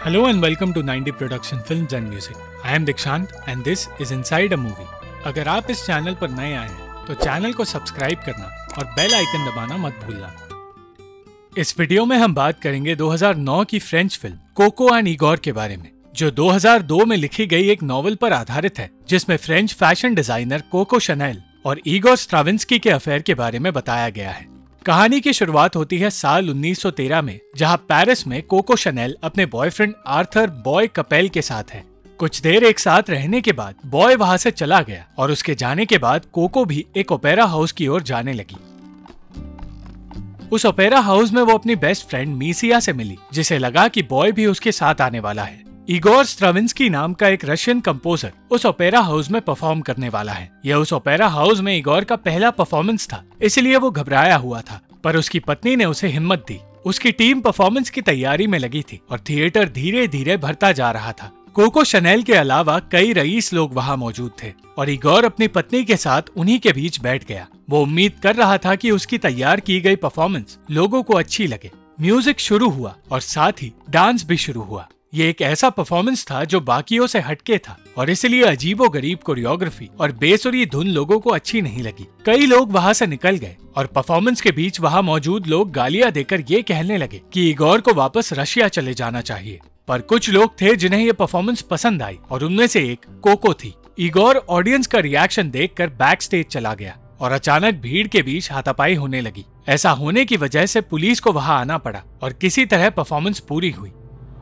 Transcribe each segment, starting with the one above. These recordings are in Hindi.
Hello and welcome to 90 Production Films and Music. I am Dikshant and this is Inside a Movie. अगर आप इस चैनल पर नए आए हैं तो चैनल को सब्सक्राइब करना और बेल आइकन दबाना मत भूलना। इस वीडियो में हम बात करेंगे 2009 की French film Coco and Igor के बारे में, जो 2002 में लिखी गई एक नॉवेल पर आधारित है, जिसमें French fashion designer Coco Chanel और इगोर स्ट्राविंस्की के अफेयर के बारे में बताया गया है। कहानी की शुरुआत होती है साल 1913 में, जहां पेरिस में कोको शनेल अपने बॉयफ्रेंड आर्थर बॉय कपेल के साथ है। कुछ देर एक साथ रहने के बाद बॉय वहां से चला गया और उसके जाने के बाद कोको भी एक ओपेरा हाउस की ओर जाने लगी। उस ओपेरा हाउस में वो अपनी बेस्ट फ्रेंड मीसिया से मिली, जिसे लगा कि बॉय भी उसके साथ आने वाला है। इगोर स्ट्राविंस्की नाम का एक रशियन कंपोजर उस ओपेरा हाउस में परफॉर्म करने वाला है। यह उस ओपेरा हाउस में इगोर का पहला परफॉर्मेंस था, इसलिए वो घबराया हुआ था, पर उसकी पत्नी ने उसे हिम्मत दी। उसकी टीम परफॉर्मेंस की तैयारी में लगी थी और थिएटर धीरे धीरे भरता जा रहा था। कोको शनेल के अलावा कई रईस लोग वहाँ मौजूद थे और इगोर अपनी पत्नी के साथ उन्हीं के बीच बैठ गया। वो उम्मीद कर रहा था कि उसकी तैयार की गई परफॉर्मेंस लोगों को अच्छी लगे। म्यूजिक शुरू हुआ और साथ ही डांस भी शुरू हुआ। ये एक ऐसा परफॉर्मेंस था जो बाकियों से हटके था और इसलिए अजीबोगरीब कोरियोग्राफी और बेसुरी धुन लोगों को अच्छी नहीं लगी। कई लोग वहाँ से निकल गए और परफॉर्मेंस के बीच वहाँ मौजूद लोग गालियां देकर ये कहने लगे कि इगोर को वापस रशिया चले जाना चाहिए। पर कुछ लोग थे जिन्हें ये परफॉर्मेंस पसंद आई और उनमें से एक कोको थी। इगोर ऑडियंस का रिएक्शन देखकर बैक स्टेज चला गया और अचानक भीड़ के बीच हाथापाई होने लगी। ऐसा होने की वजह से पुलिस को वहाँ आना पड़ा और किसी तरह परफॉर्मेंस पूरी हुई।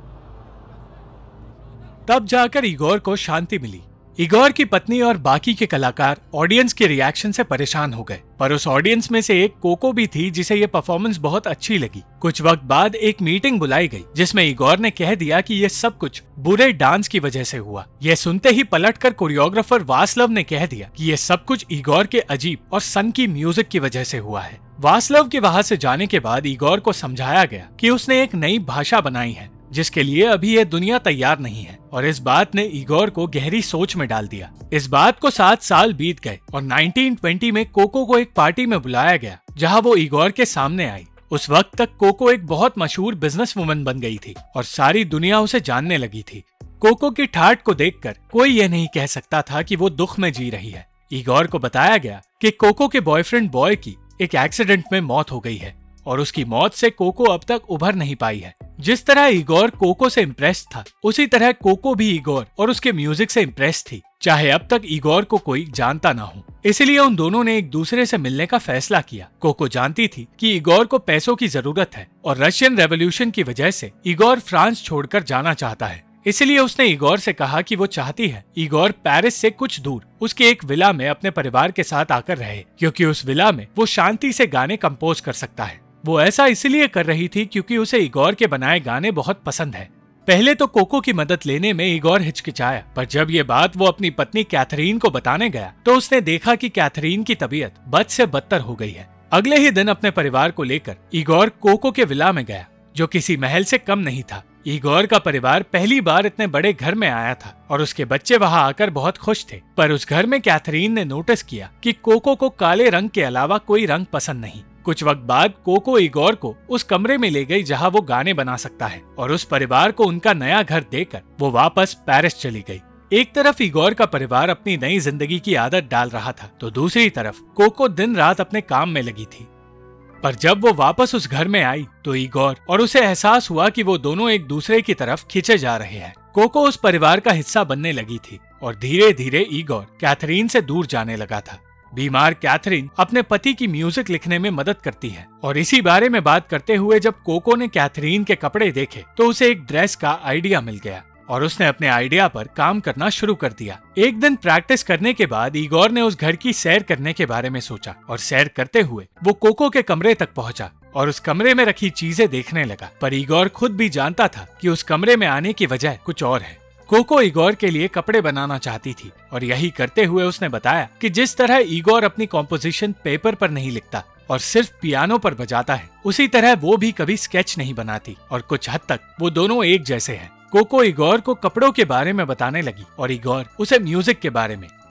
तब जाकर इगोर को शांति मिली। इगोर की पत्नी और बाकी के कलाकार ऑडियंस के रिएक्शन से परेशान हो गए, पर उस ऑडियंस में से एक कोको भी थी जिसे ये परफॉर्मेंस बहुत अच्छी लगी। कुछ वक्त बाद एक मीटिंग बुलाई गई, जिसमें इगोर ने कह दिया कि ये सब कुछ बुरे डांस की वजह से हुआ। यह सुनते ही पलटकर कोरियोग्राफर वास्लव ने कह दिया कि ये सब कुछ इगोर के अजीब और सनकी म्यूजिक की वजह से हुआ है। वास्लव के वहां से जाने के बाद इगोर को समझाया गया कि उसने एक नई भाषा बनाई है, जिसके लिए अभी यह दुनिया तैयार नहीं है, और इस बात ने इगोर को गहरी सोच में डाल दिया। इस बात को 7 साल बीत गए और 1920 में कोको को एक पार्टी में बुलाया गया, जहां वो इगोर के सामने आई। उस वक्त तक कोको एक बहुत मशहूर बिजनेस वुमन बन गई थी और सारी दुनिया उसे जानने लगी थी। कोको की ठाठ को देखकर कोई यह नहीं कह सकता था कि वो दुख में जी रही है। इगोर को बताया गया कि कोको के बॉयफ्रेंड बॉय की एक एक्सीडेंट में मौत हो गई है और उसकी मौत से कोको अब तक उभर नहीं पाई है। जिस तरह इगोर कोको से इम्प्रेस था, उसी तरह कोको भी इगोर और उसके म्यूजिक से इम्प्रेस थी, चाहे अब तक इगोर को कोई जानता ना हो। इसलिए उन दोनों ने एक दूसरे से मिलने का फैसला किया। कोको जानती थी कि इगोर को पैसों की जरूरत है और रशियन रेवोल्यूशन की वजह से इगोर फ्रांस छोड़कर जाना चाहता है। इसलिए उसने इगोर से कहा कि वो चाहती है इगोर पेरिस से कुछ दूर उसके एक विला में अपने परिवार के साथ आकर रहे, क्योंकि उस विला में वो शांति से गाने कंपोज कर सकता है। वो ऐसा इसलिए कर रही थी क्योंकि उसे इगोर के बनाए गाने बहुत पसंद है। पहले तो कोको की मदद लेने में इगोर हिचकिचाया, पर जब ये बात वो अपनी पत्नी कैथरीन को बताने गया तो उसने देखा कि कैथरीन की तबीयत बद से बदतर हो गई है। अगले ही दिन अपने परिवार को लेकर इगोर कोको के विला में गया, जो किसी महल से कम नहीं था। इगोर का परिवार पहली बार इतने बड़े घर में आया था और उसके बच्चे वहां आकर बहुत खुश थे, पर उस घर में कैथरीन ने नोटिस किया कि कोको को काले रंग के अलावा कोई रंग पसंद नहीं। कुछ वक्त बाद कोको इगोर को उस कमरे में ले गई जहां वो गाने बना सकता है और उस परिवार को उनका नया घर देकर वो वापस पेरिस चली गई। एक तरफ इगोर का परिवार अपनी नई जिंदगी की आदत डाल रहा था, तो दूसरी तरफ कोको दिन रात अपने काम में लगी थी। पर जब वो वापस उस घर में आई तो इगोर और उसे एहसास हुआ कि वो दोनों एक दूसरे की तरफ खींचे जा रहे हैं। कोको उस परिवार का हिस्सा बनने लगी थी और धीरे धीरे इगोर कैथरीन से दूर जाने लगा था। बीमार कैथरीन अपने पति की म्यूजिक लिखने में मदद करती है और इसी बारे में बात करते हुए जब कोको ने कैथरीन के कपड़े देखे तो उसे एक ड्रेस का आइडिया मिल गया और उसने अपने आइडिया पर काम करना शुरू कर दिया। एक दिन प्रैक्टिस करने के बाद इगोर ने उस घर की सैर करने के बारे में सोचा और सैर करते हुए वो कोको के कमरे तक पहुंचा और उस कमरे में रखी चीजें देखने लगा। पर इगोर खुद भी जानता था कि उस कमरे में आने की वजह कुछ और है। कोको इगोर के लिए कपड़े बनाना चाहती थी और यही करते हुए उसने बताया कि जिस तरह इगोर अपनी कॉम्पोजिशन पेपर पर नहीं लिखता और सिर्फ पियानो पर बजाता है, उसी तरह वो भी कभी स्केच नहीं बनाती और कुछ हद तक वो दोनों एक जैसे हैं। कोको इगोर को कपड़ों के बारे में बताने लगी और इगोर उसे म्यूजिक के बारे में,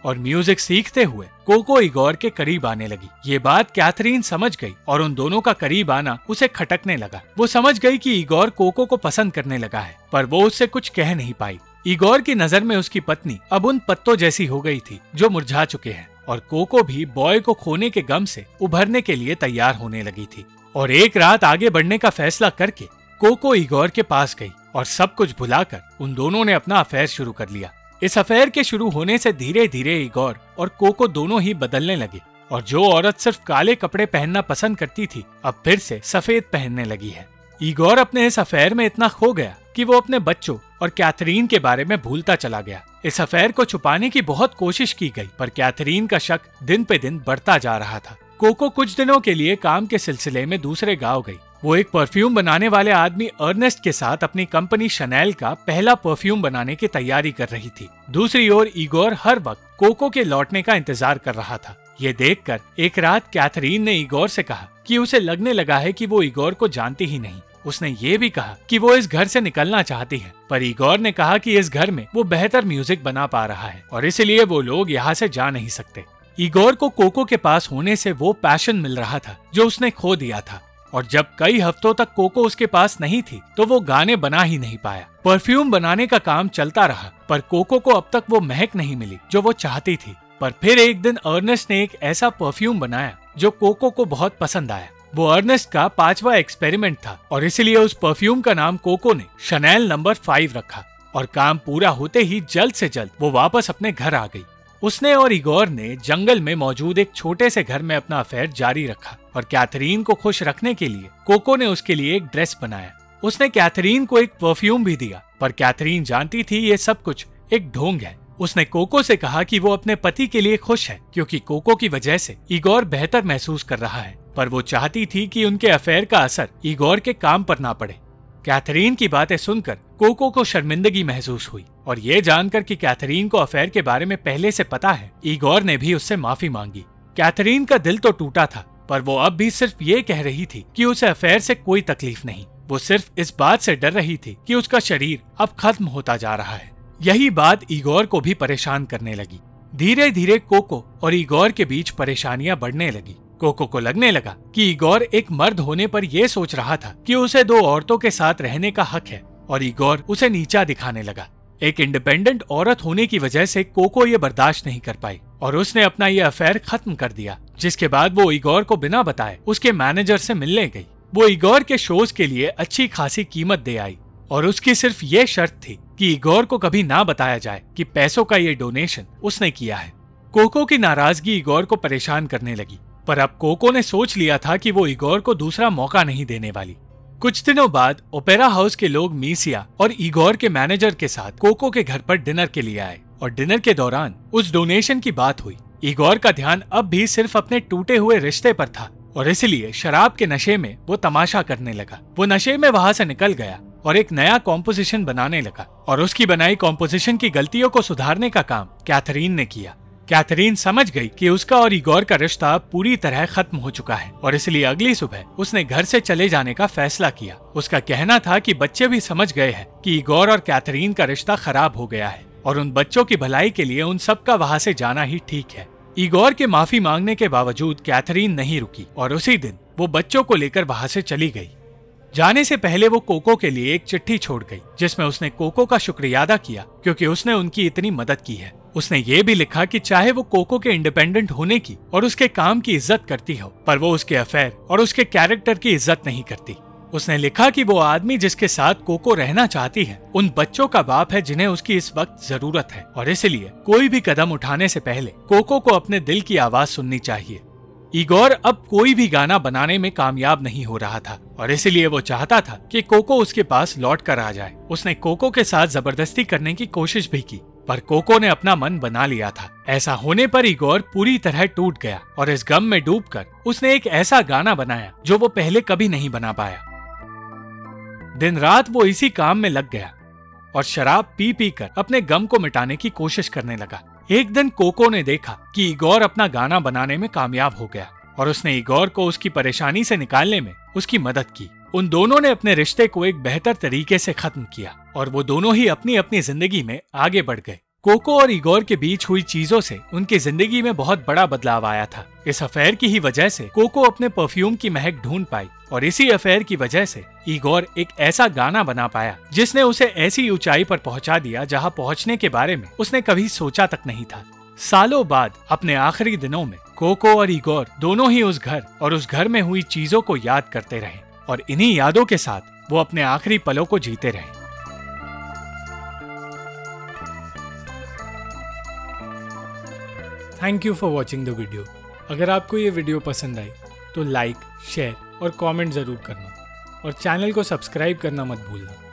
और म्यूजिक सीखते हुए कोको इगोर के करीब आने लगी। ये बात कैथरीन समझ गई और उन दोनों का करीब आना उसे खटकने लगा। वो समझ गई कि इगोर कोको को पसंद करने लगा है, पर वो उससे कुछ कह नहीं पाई। इगोर की नजर में उसकी पत्नी अब उन पत्तों जैसी हो गई थी जो मुरझा चुके हैं, और कोको भी बॉय को खोने के गम से उभरने के लिए तैयार होने लगी थी। और एक रात आगे बढ़ने का फैसला करके कोको इगोर के पास गई और सब कुछ भुलाकर उन दोनों ने अपना अफेयर शुरू कर लिया। इस अफेयर के शुरू होने से धीरे धीरे इगोर और कोको दोनों ही बदलने लगे, और जो औरत सिर्फ काले कपड़े पहनना पसंद करती थी अब फिर से सफेद पहनने लगी है। इगोर अपने इस अफेयर में इतना खो गया कि वो अपने बच्चों और कैथरीन के बारे में भूलता चला गया। इस अफेयर को छुपाने की बहुत कोशिश की गई, पर कैथरीन का शक दिन पे दिन बढ़ता जा रहा था। कोको कुछ दिनों के लिए काम के सिलसिले में दूसरे गांव गई। वो एक परफ्यूम बनाने वाले आदमी अर्नेस्ट के साथ अपनी कंपनी शनेल का पहला परफ्यूम बनाने की तैयारी कर रही थी। दूसरी ओर इगोर हर वक्त कोको के लौटने का इंतजार कर रहा था। ये देखकर एक रात कैथरीन ने इगोर से कहा कि उसे लगने लगा है कि वो इगोर को जानती ही नहीं। उसने ये भी कहा कि वो इस घर से निकलना चाहती है, पर इगोर ने कहा कि इस घर में वो बेहतर म्यूजिक बना पा रहा है और इसलिए वो लोग यहाँ से जा नहीं सकते। इगोर को कोको के पास होने से वो पैशन मिल रहा था जो उसने खो दिया था, और जब कई हफ्तों तक कोको उसके पास नहीं थी तो वो गाने बना ही नहीं पाया। परफ्यूम बनाने का काम चलता रहा, पर कोको को अब तक वो महक नहीं मिली जो वो चाहती थी। पर फिर एक दिन अर्नेस्ट ने एक ऐसा परफ्यूम बनाया जो कोको को बहुत पसंद आया। वो अर्नेस्ट का 5वां एक्सपेरिमेंट था और इसलिए उस परफ्यूम का नाम कोको ने शनेल नंबर 5 रखा। और काम पूरा होते ही जल्द से जल्द वो वापस अपने घर आ गई। उसने और इगोर ने जंगल में मौजूद एक छोटे से घर में अपना अफेयर जारी रखा, और कैथरीन को खुश रखने के लिए कोको ने उसके लिए एक ड्रेस बनाया। उसने कैथरीन को एक परफ्यूम भी दिया, पर कैथरीन जानती थी ये सब कुछ एक ढोंग है। उसने कोको से कहा कि वो अपने पति के लिए खुश है क्योंकि कोको की वजह से इगोर बेहतर महसूस कर रहा है, पर वो चाहती थी कि उनके अफेयर का असर इगोर के काम पर ना पड़े। कैथरीन की बातें सुनकर कोको को शर्मिंदगी महसूस हुई, और ये जानकर कि कैथरीन को अफेयर के बारे में पहले से पता है, इगोर ने भी उससे माफी मांगी। कैथरीन का दिल तो टूटा था, पर वो अब भी सिर्फ ये कह रही थी कि उसे अफेयर से कोई तकलीफ नहीं। वो सिर्फ इस बात से डर रही थी कि उसका शरीर अब खत्म होता जा रहा है। यही बात इगोर को भी परेशान करने लगी। धीरे धीरे कोको और इगोर के बीच परेशानियां बढ़ने लगी। कोको को लगने लगा कि इगोर एक मर्द होने पर यह सोच रहा था कि उसे 2 औरतों के साथ रहने का हक है, और इगोर उसे नीचा दिखाने लगा। एक इंडिपेंडेंट औरत होने की वजह से कोको ये बर्दाश्त नहीं कर पाई और उसने अपना ये अफेयर खत्म कर दिया, जिसके बाद वो इगोर को बिना बताए उसके मैनेजर से मिलने गई। वो इगोर के शोज के लिए अच्छी खासी कीमत दे आई, और उसकी सिर्फ ये शर्त थी कि इगोर को कभी ना बताया जाए कि पैसों का ये डोनेशन उसने किया है। कोको की नाराजगी इगोर को परेशान करने लगी, पर अब कोको ने सोच लिया था कि वो इगोर को दूसरा मौका नहीं देने वाली। कुछ दिनों बाद ओपेरा हाउस के लोग मीसिया और इगोर के मैनेजर के साथ कोको के घर पर डिनर के लिए आए, और डिनर के दौरान उस डोनेशन की बात हुई। इगोर का ध्यान अब भी सिर्फ अपने टूटे हुए रिश्ते पर था, और इसलिए शराब के नशे में वो तमाशा करने लगा। वो नशे में वहां से निकल गया और एक नया कॉम्पोजिशन बनाने लगा, और उसकी बनाई कॉम्पोजिशन की गलतियों को सुधारने का काम कैथरीन ने किया। कैथरीन समझ गई कि उसका और इगोर का रिश्ता पूरी तरह खत्म हो चुका है, और इसलिए अगली सुबह उसने घर से चले जाने का फैसला किया। उसका कहना था कि बच्चे भी समझ गए हैं कि इगोर और कैथरीन का रिश्ता खराब हो गया है, और उन बच्चों की भलाई के लिए उन सबका वहां से जाना ही ठीक है। इगोर के माफी मांगने के बावजूद कैथरीन नहीं रुकी, और उसी दिन वो बच्चों को लेकर वहां से चली गई। जाने से पहले वो कोको के लिए एक चिट्ठी छोड़ गई, जिसमें उसने कोको का शुक्रिया अदा किया क्योंकि उसने उनकी इतनी मदद की है। उसने ये भी लिखा कि चाहे वो कोको के इंडिपेंडेंट होने की और उसके काम की इज्जत करती हो, पर वो उसके अफेयर और उसके कैरेक्टर की इज्जत नहीं करती। उसने लिखा कि वो आदमी जिसके साथ कोको रहना चाहती है उन बच्चों का बाप है जिन्हें उसकी इस वक्त जरूरत है, और इसलिए कोई भी कदम उठाने से पहले कोको को अपने दिल की आवाज सुननी चाहिए। इगोर अब कोई भी गाना बनाने में कामयाब नहीं हो रहा था, और इसलिए वो चाहता था कि कोको उसके पास लौट कर आ जाए। उसने कोको के साथ जबरदस्ती करने की कोशिश भी की, पर कोको ने अपना मन बना लिया था। ऐसा होने पर इगोर पूरी तरह टूट गया, और इस गम में डूबकर उसने एक ऐसा गाना बनाया जो वो पहले कभी नहीं बना पाया। दिन रात वो इसी काम में लग गया और शराब पी पी कर अपने गम को मिटाने की कोशिश करने लगा। एक दिन कोको ने देखा कि इगोर अपना गाना बनाने में कामयाब हो गया, और उसने इगोर को उसकी परेशानी से निकालने में उसकी मदद की। उन दोनों ने अपने रिश्ते को एक बेहतर तरीके से खत्म किया, और वो दोनों ही अपनी अपनी जिंदगी में आगे बढ़ गए। कोको और इगोर के बीच हुई चीजों से उनकी जिंदगी में बहुत बड़ा बदलाव आया था। इस अफेयर की ही वजह से कोको अपने परफ्यूम की महक ढूंढ पाई और इसी अफेयर की वजह से इगोर एक ऐसा गाना बना पाया जिसने उसे ऐसी ऊंचाई पर पहुंचा दिया जहां पहुंचने के बारे में उसने कभी सोचा तक नहीं था। सालों बाद अपने आखिरी दिनों में कोको और इगोर दोनों ही उस घर और उस घर में हुई चीजों को याद करते रहे और इन्हीं यादों के साथ वो अपने आखिरी पलों को जीते रहे। Thank you for watching the video. अगर आपको ये वीडियो पसंद आई तो लाइक, शेयर और कमेंट ज़रूर करना और चैनल को सब्सक्राइब करना मत भूलना।